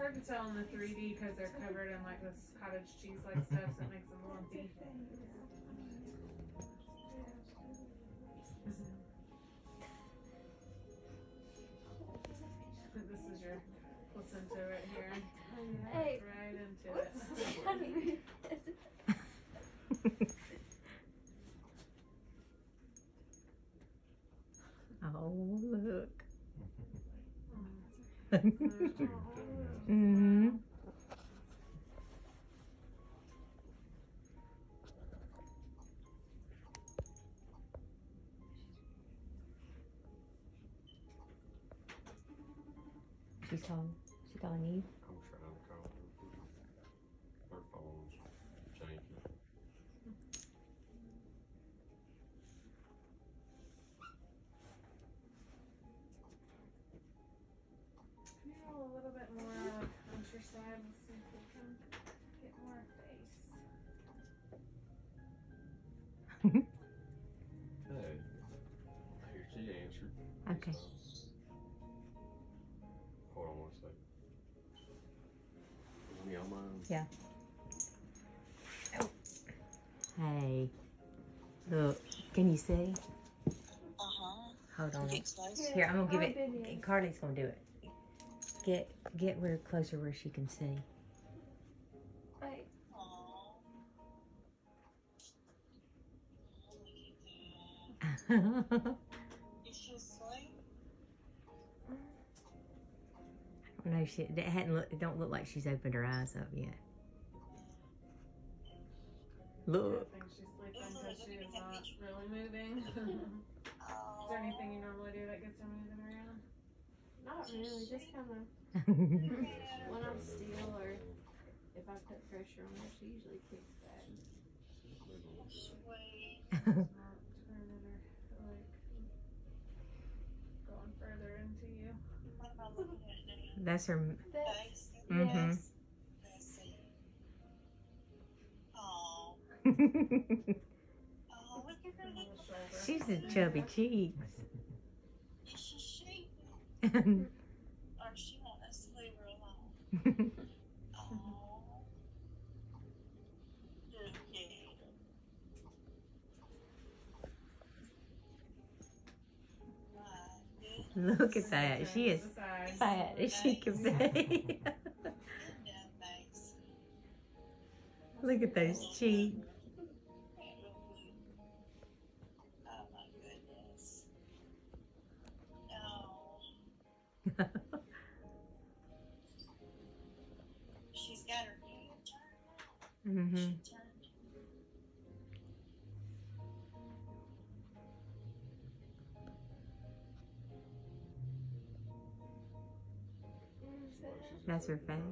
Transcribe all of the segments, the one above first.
hard to tell in the 3D because they're covered in like this cottage cheese like stuff, so it makes them lumpy. This is your placenta right here. Hey. Right into it. Oh, look. Mm-hmm. She's calling you. I'm trying to call her. Her phone's changing. Feel a little bit more on your side. Let's see if we can get more face. Hey, here she answered. Okay. Hold on one second. Me on mine? Yeah. Oh. Hey. Look, can you see? Hold on. Get close. Here, I'm gonna give it. Carly's gonna do it. Get where closer where she can see. Wait. Is she asleep? No, it hadn't. It don't look like she's opened her eyes up yet. I Look. think she's sleeping because she is not really moving. Is there anything you normally do that gets her moving around? Not really, just kind of when I'm still or if I put pressure on her, she usually kicks back. Sweet. Not turning her, like, going further into you. What am I looking at now? That's her. That's, Face? Mm-hmm. yes. That's it. Oh, look at her On little the shoulder. She's a chubby cheeks. Is she sheep? Oh. Or she want us to leave her alone? Oh. Good kid. My goodness. Look at that. She is The side. fat as she can be. Yeah, thanks. Look at those cheeks. Oh my goodness. Oh, she's got her knee turned. Mm-hmm. She turned. That's her face.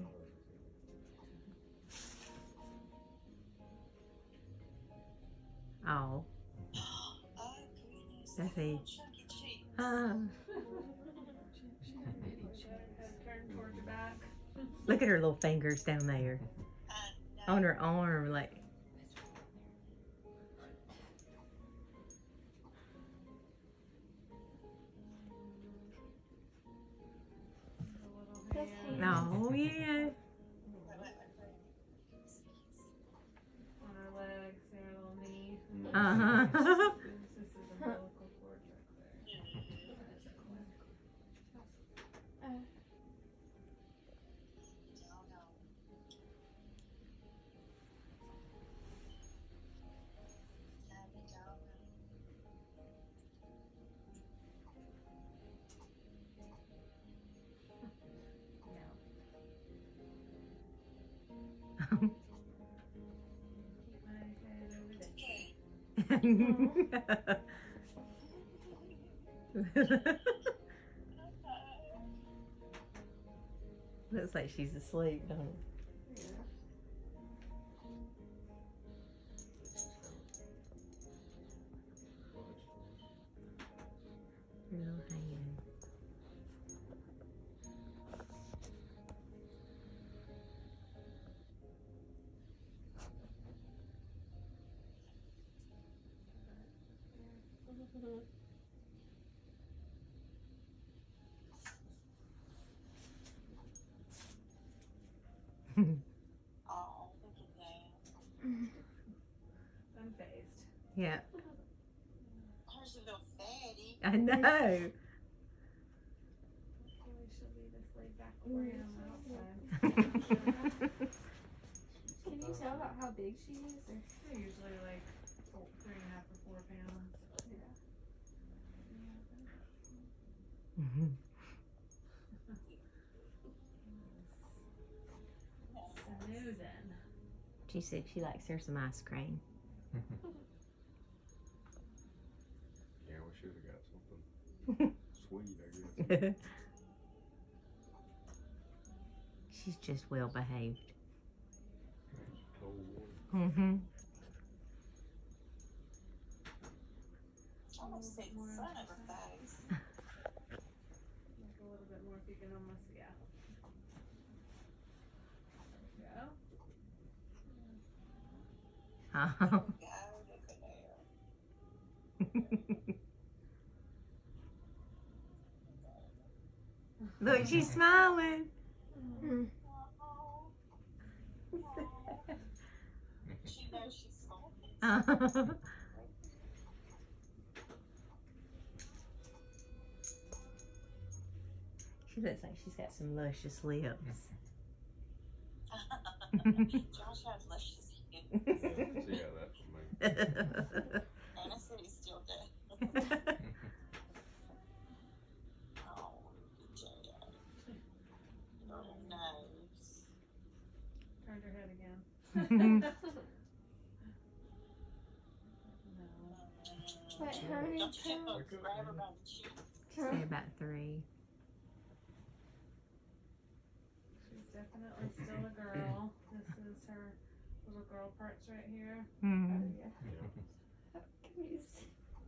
Oh. Oh goodness. That's a- Little chunky cheeks. Head turned towards your back. Look at her little fingers down there I know. on her arm, like. A little hand Oh yeah. Wait. on her legs, her little knee. Uh-huh. This is umbilical cord right there. Keep my head over there. Looks like she's asleep, don't it? Her little hand. Oh, look at that. Unfazed. Yeah, Hers a little fatty. I know. Hopefully she'll be this laid back for you on the outside. Can you tell about how big she is? Or? They're usually like 3.5 to 4 pounds. Mhm. Snoozing. She said she likes her some ice cream. Yeah, we should have got something sweet, I guess. She's just well behaved. Cold water. Mm-hmm. I almost see the front of her face. Like a little bit more if you can almost, yeah. There Oh. Go, look at her. Look, she's smiling. Mm. Oh, she knows she's smoking. She looks like she's got some luscious lips. Josh has luscious lips. See how that's for me. Anna said he still does. Oh, J.O. Little nose. Turned her head again. No. Wait, how many Don't you pounds? have to grab her by the cheek? Say about 3. She's definitely still a girl. This is her little girl parts right here. Mm. Can you see?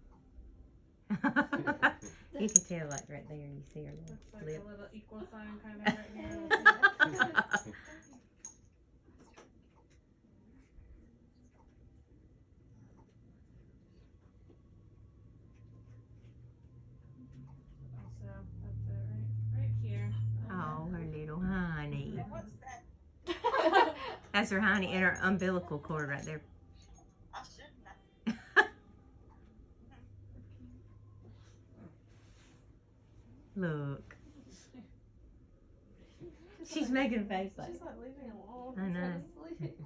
You can tell, like right there, you see her Looks like lip. a little equal sign kind of right here. So that's it right here. Oh, her little honey. And what's that? That's her honey and her umbilical cord right there. I shouldn't have. Look. She's making a face like. She's like, leave me alone. I I'm know. trying to sleep.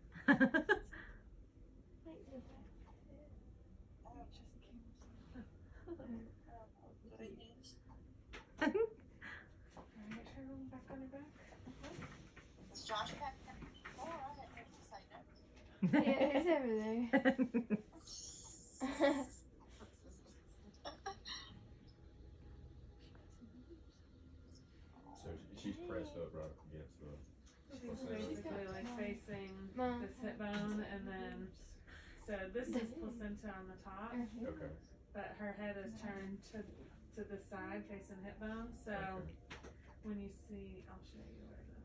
Alright, her room back on her back. Is Josh back there? Oh, I didn't hear you say that. Yeah, he's over there. So she's pressed up right against the. She's placenta. basically like facing Mom. this hip bone, and then so this is placenta on the top, Okay. but her head is turned to the side facing hip bone. So Okay. when you see, I'll show you where the.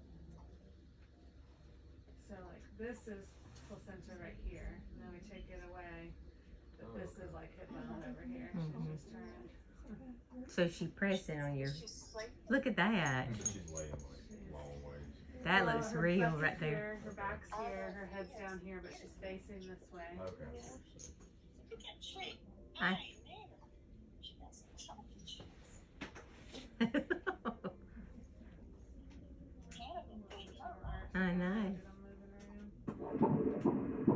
So like this is placenta right here, and then we take it away. But Oh, this okay. is like hip bone over here. Mhm. She's just turned. So she pressing on your. She's sleeping. Look at that. So she's laying like long ways. That Well, looks her real butt's right up there. Here, her back's here, her head's down here, but she's facing this way. Okay. Look at that cheek. I- I ain't there. She got some chocolate cheeks. Hannah been feeding her right. I know. I'm moving around.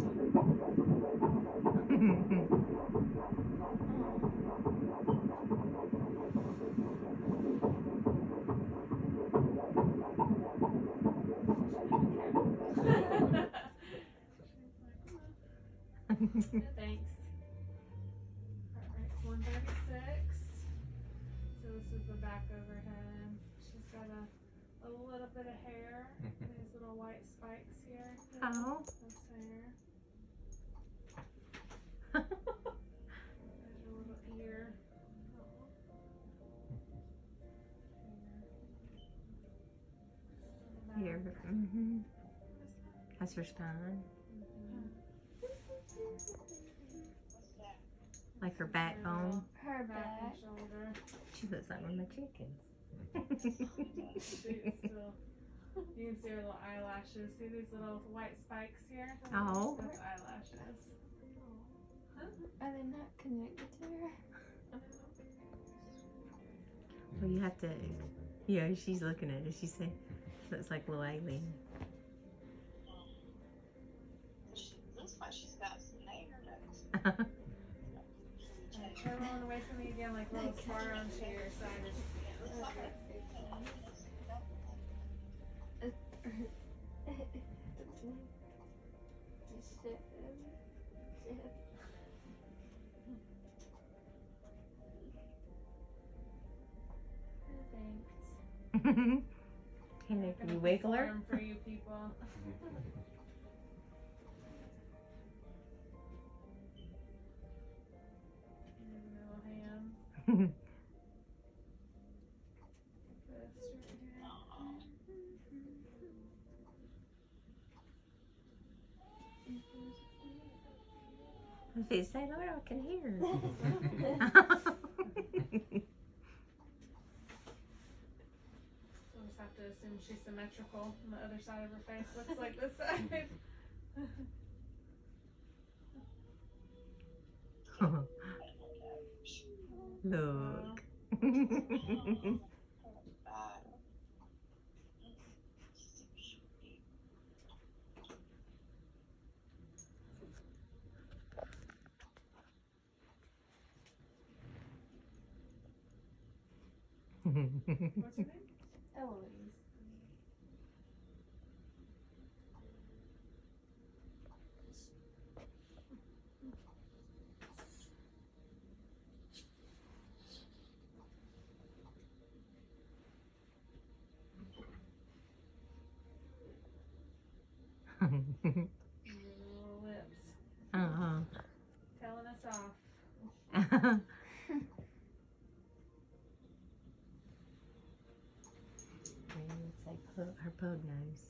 Thanks. Alright, it's 136. So this is the back overhead. She's got a little bit of hair. These little white spikes here. Oh. That's hair. There's your little ear. Here. Mm-hmm. That's her spine. What's that? Like her backbone. Her Back and back. shoulder. She looks like one of my chickens. She's still, you can see her little eyelashes. See these little white spikes here? Oh. That's eyelashes. Are they not connected to her? Well, you have to. Yeah, she's looking at it. She said, looks like little alien. She looks like she's got some hair. They're rolling away from me again like little scar on your side. Looks like Okay. Thanks. Can I'm you gonna wiggle her? perform for you people. Little hands. Fist right here. If it say Lord, I can hear. So we'll just have to assume she's symmetrical and the other side of her face looks like this side. Look. What's her name? Eloise. Your little lips. Uh-huh. Telling us off. It's like her pug nose.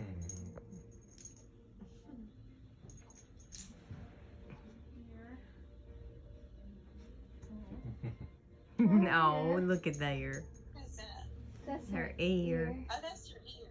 Here. No, look at there. Who's that? That's Her ear. Oh, that's your ear.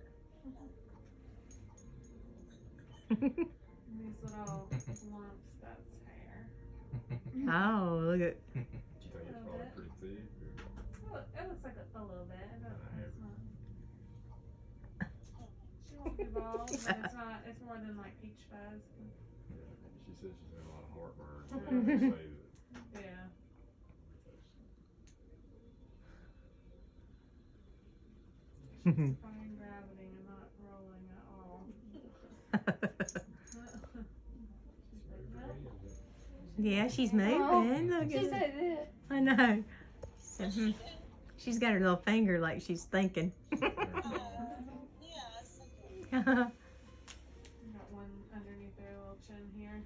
And these little lumps, that's hair. Oh, look at. You think it's probably pretty thick? Or? Well, it looks like a little bit. I don't, it's not. She won't be bald, but it's not. It's more than like peach fuzz. Yeah. She says she's had a lot of heartburn. So they say that. Yeah. She's defying gravity and not rolling at all. Yeah, she's moving. Look She at said this. I know. Mhm. She's got her little finger like she's thinking. Yes. Got one underneath their little chin here.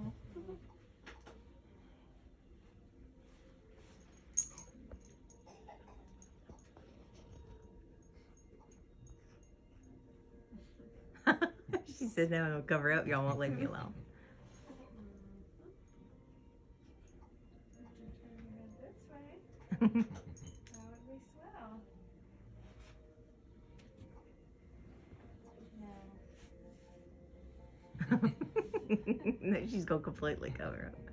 She said, "No, it'll cover up. Y'all won't leave me alone." Turn your head this way. That would be swell. No, she's gonna completely cover up.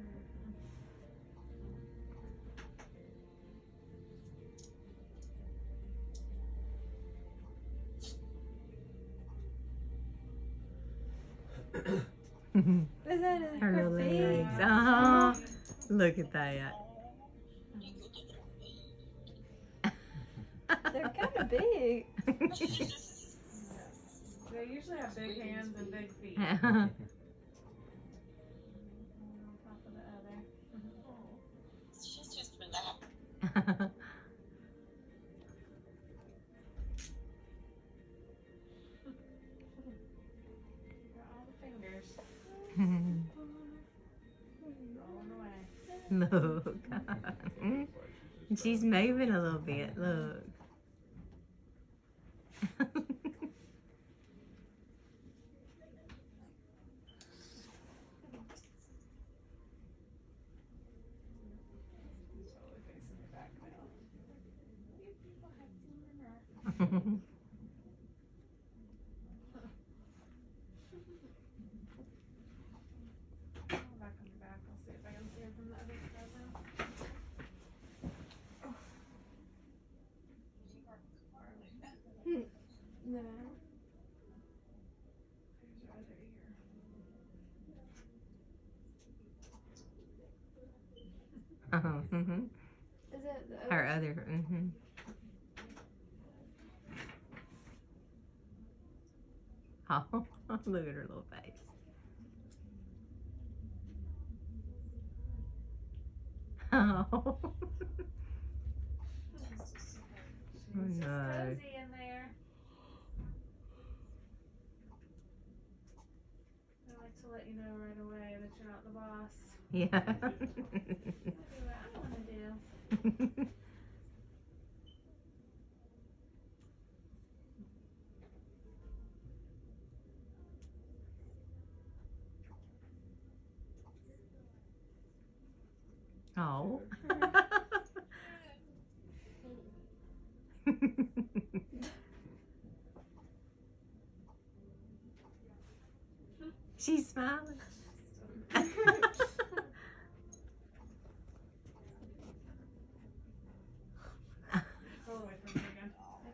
Is that Her her little feet? legs. Oh, look at that. They're kind of big. They usually have big hands and big feet. Yeah. One on top of the other. She's just relaxed. Got all the fingers rolling away. Look. She's moving a little bit. Look. Totally facing the back now. You people have seen enough. No. There's your other ear. Mm-hmm. Is it the Her other. Mm-hmm. Oh, look at her little face. Oh. She's just no. cozy in there. I like to let you know right away that you're not the boss. Yeah. I'll do what I want to do. Oh. She's smiling. Go away from me again.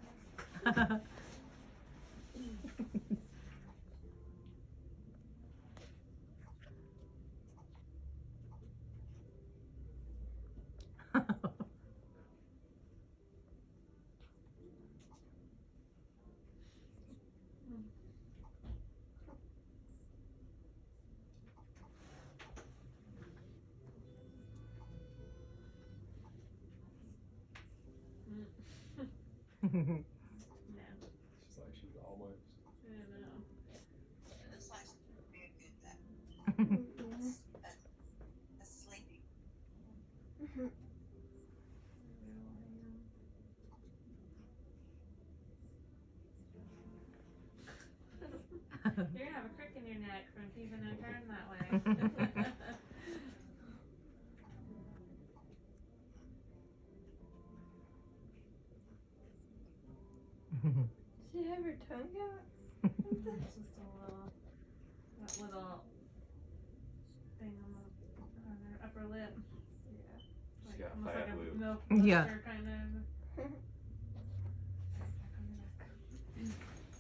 No, She's like she's almost. I know. It looks like she's gonna be a good day. A sleepy. You're gonna have a crick in your neck from keeping her turned that way. She have her tongue out? It's just a little, that little thing on her upper lip. She's got Almost fat like a lip. milk Yeah. monster kind of. Back on your neck.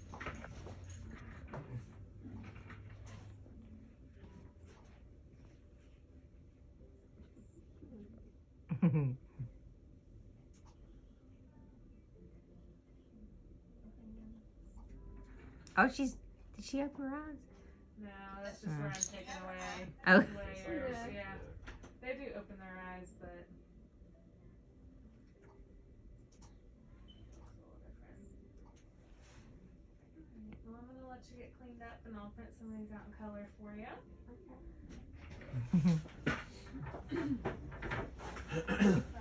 Oh, did she open her eyes? No, that's just where I'm taking away Oh. layers. Yeah. Yeah, they do open their eyes, but it's a little different. Alright, well, I'm gonna let you get cleaned up, and I'll print some of these out in color for you. Okay.